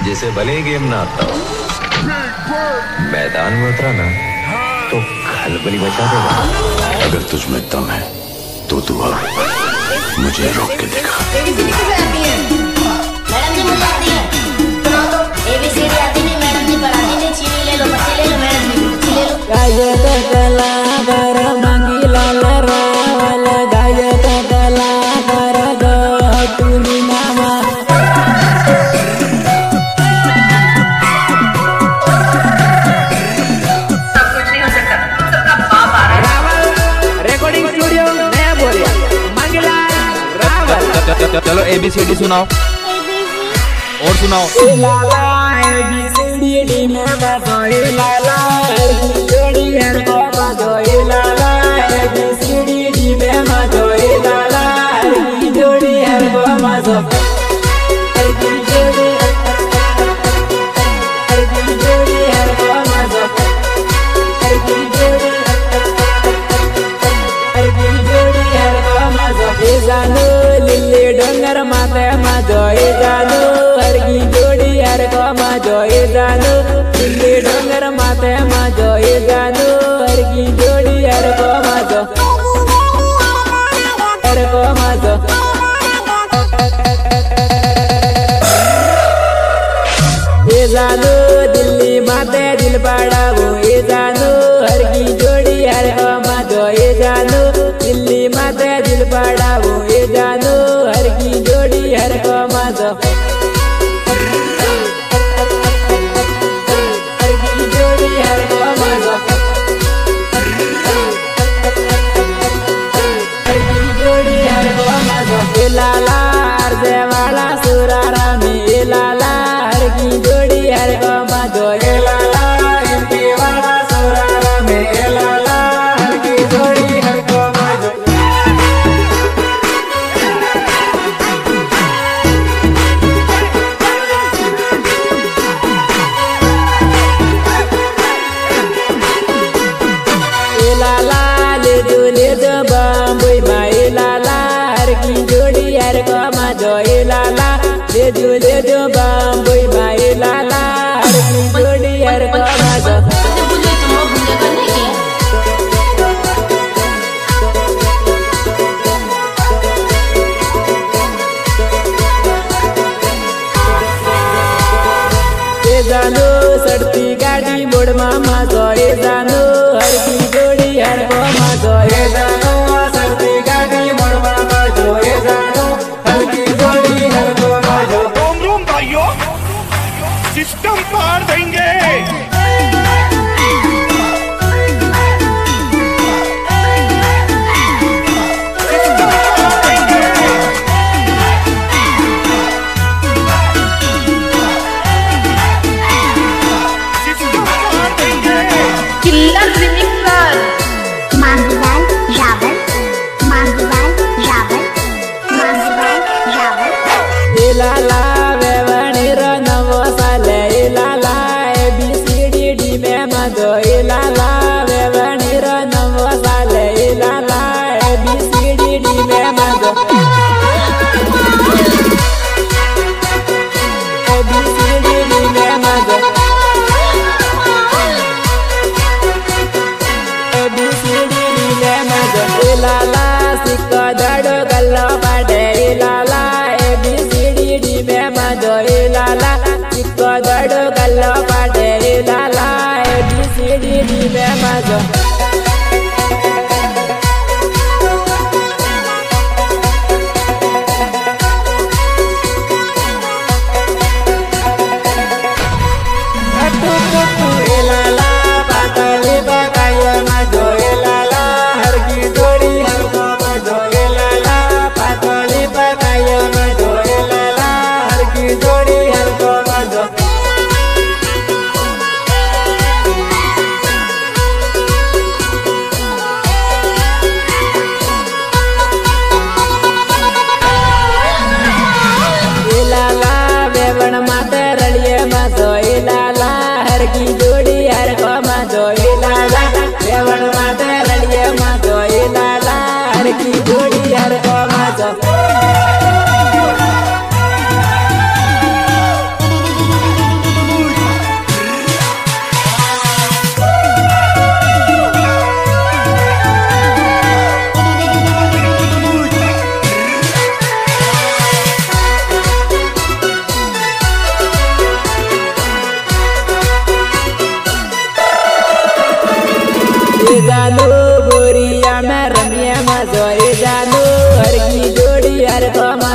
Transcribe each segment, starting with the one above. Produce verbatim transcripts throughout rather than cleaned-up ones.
जिसे भले ही गेम ना आता हो, मैदान में उतरा ना तो खलबली मचा देगा। अगर तुझ में दम है तो तू आ, मुझे रोक के देखा। मैडम जी मुझे आती है, सुनाओ तो। एबीसीडी आती नहीं, मैडम जी पढ़ाती नहीं। चीनी ले लो, बच्चे ले लो, मैडम जी बच्चे ले लो। गायक कलाकार मांगीला रावल, गायक कलाकार ग तुनी नामा। सब कुछ नहीं हो सकता, सबका बाप आ रहा है। रावल रिकॉर्डिंग स्टूडियो नया बोलिया, मांगीला रावल। चलो एबीसीडी सुनाओ और सुनाओ। लाला एबीसीडी डी में बजाए लाला, जोड़ी हर को बजाए लाला। एबीसीडी डी में बजाए लाला, जोड़ी हर को बजाए। जानू लिल्ली डोंगर माते मजोए जानू, हरगी जोड़ी हर को मजोए जानू। लिल्ली डोंगर माते मजोए जानू, हरगी जोड़ी हर को मजो, हर को मजो। ये जानू दिल्ली माते दिल पड़ावो, ये जानू हरगी जोड़ी हर को मजो। ये जानू दिल्ली माते दिल पड़ावो, ये जानू हरगी जोड़ी हर को मजो, हरगी जोड़ी हर को मजो, हरगी जोड़ी हर को मजो। ए लाला अर्जे वाला सुरारा में, ए लाला हरगी जोड़ी हर को मजो। ए लाला एमपी वाला सुरारा में, ए लाला हरगी जोड़ी हर को मजो। लाला ले दो ले दो बम्बई माई, लाला हरगी जोड़ी हर को मजो। ए लाला ले दो ले दो बम्बई माई, लाला हरगी जोड़ी हर को मजो। मुझे बुझे तुम लोग मुझे करने की है। ए जानू सड़ती गाड़ी मोड़ मामा जो, ए जानू हरगी जोड़ी हर को मजो। ए जानू सड़ती गाड़ी मोड़ मामा जो, ए जानू हरगी जोड़ी हर को मजो। रोम रोम भाइयों, सिस्टम पार देंगे। Killer remixer Mangilal Rawal, Mangilal Rawal, Mangilal Rawal. ए लाला वेवणी रो नवो साले, ए लाला एबीसीडी डी में मजो। ए लाला वेवणी रो नवो साले, ए लाला एबीसीडी डी में मजो, एबीसीडी डी में मजो, एबीसीडी डी में मजो। ए लाला सिक्को दड़ो गल्लो पाटे, ए लाला एबीसीडी डी में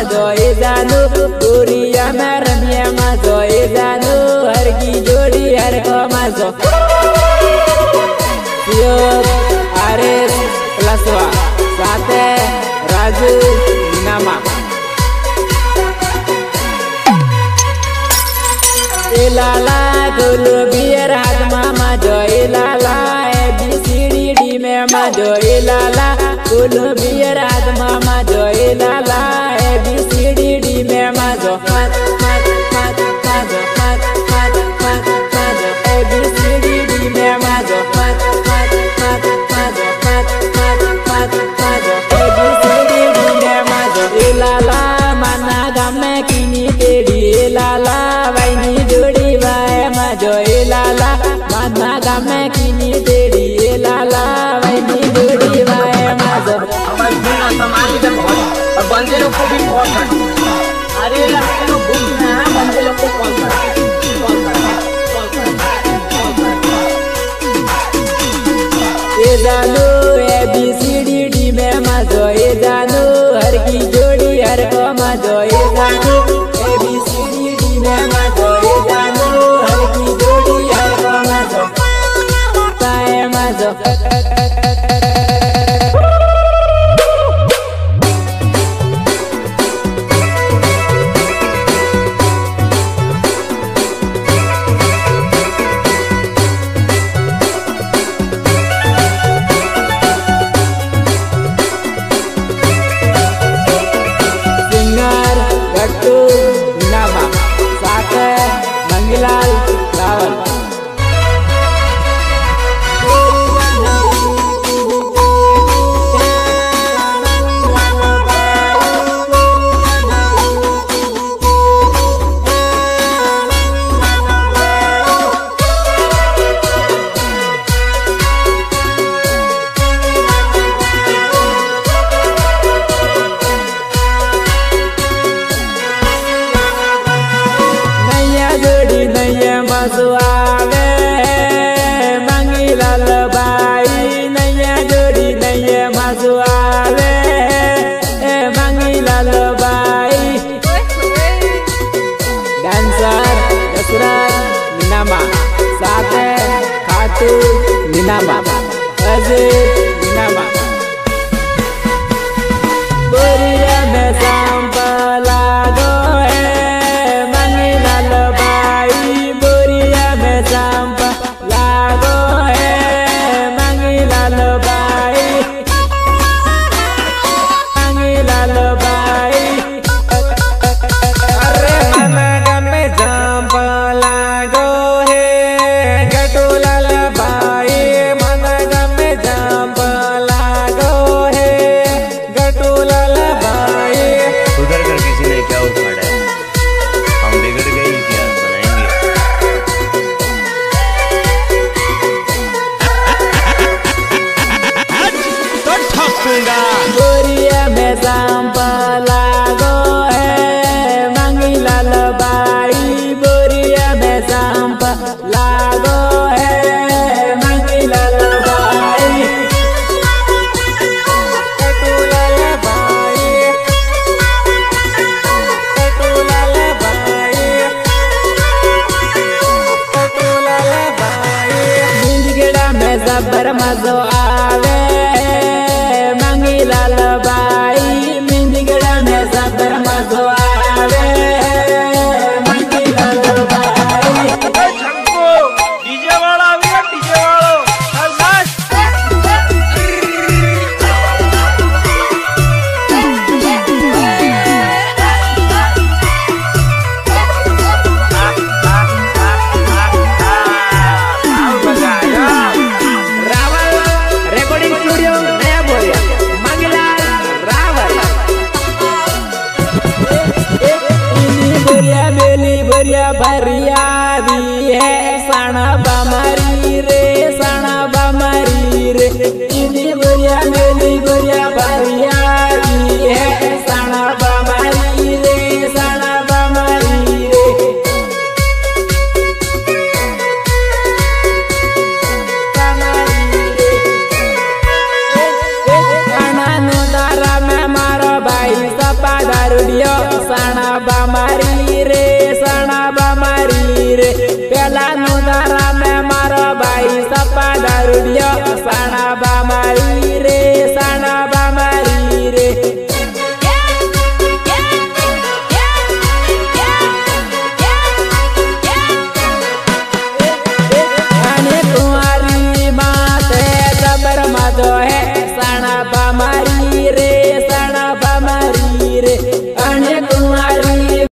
मजो ए जानो गोरिया में रमिया मजो ए जानो हर की जोड़ी हर को मजो यो अरे प्लसवा साथे राजू नामा ए लाला गोलू बियर हाथ मामा जो ए लाला ए बी सी डी डी में मजो ए लाला गोलू बियर हाथ मामा जो ए लाला ए बी सी डी डी में मजो मत मत मत मजो मत मत मत मजो ए बी सी डी डी में मजो मत मत मत मजो मत मत मत मजो ए बी सी डी डी में मजो ए लाला मना गमे किनी तेरी ए लाला वैनी जोड़ी वाए मजो ए लाला मना गमे किनी तेरी ए लाला वैनी जोड़ी वाए मजो बंदे लोग को भी कॉल कर अरे लड़के लोग घूमना है बंदे लोग को कॉल कर कॉल कर कॉल कर कॉल कर ए जानो ए बी सी डी डी में मजो ए जानो हर की जोड़ी हर को मजो ए जानो ए बी सी डी डी में मजो ए जानो हर की जोड़ी हर को मजो पाए मजो मंगीलाल रावल मजो आवे मंगीलाल बाई नैया जोड़ी नैया मजो आवे मंगीलाल बाई डांसर दशरथ नीनामा साथे खाटू नीनामा अजय नीनामा बोरिया में सांपला गो सांपा लागो है मंगीलाल बाई मंगीलाल बाई अरे मनग में सांपा लागो है गटूलाल बाई मनग में सांपा लागो है गटूलाल बाई उधर कर किसी ने क्या उखाड़ा है हम बिगड़ गई क्या गोरिया में सांपा लागो है मंगीलाल बाई बोरिया में सांपा लागो है मंगीलाल बाई गटूलाल बाई गटूलाल बाई गटूलाल बाई मिंजगड़ा में जबर मजो आवे मंगीलाल बाई मिंजगड़ा में सबर मजो आवे मंगीलाल बाई डीजे वाला आ गया डीजे वाला रावल रिकॉर्डिंग स्टूडियो नया बोरिया मंगीलाल रावल बोरिया बेली बोरिया भरिया भी है साना बमारी रे साना बमारी रे इनी बोरिया बेली बोरिया भरिया भी है साना बमारी रे साना बमारी रे भाई सपा दारू दियो बा मारी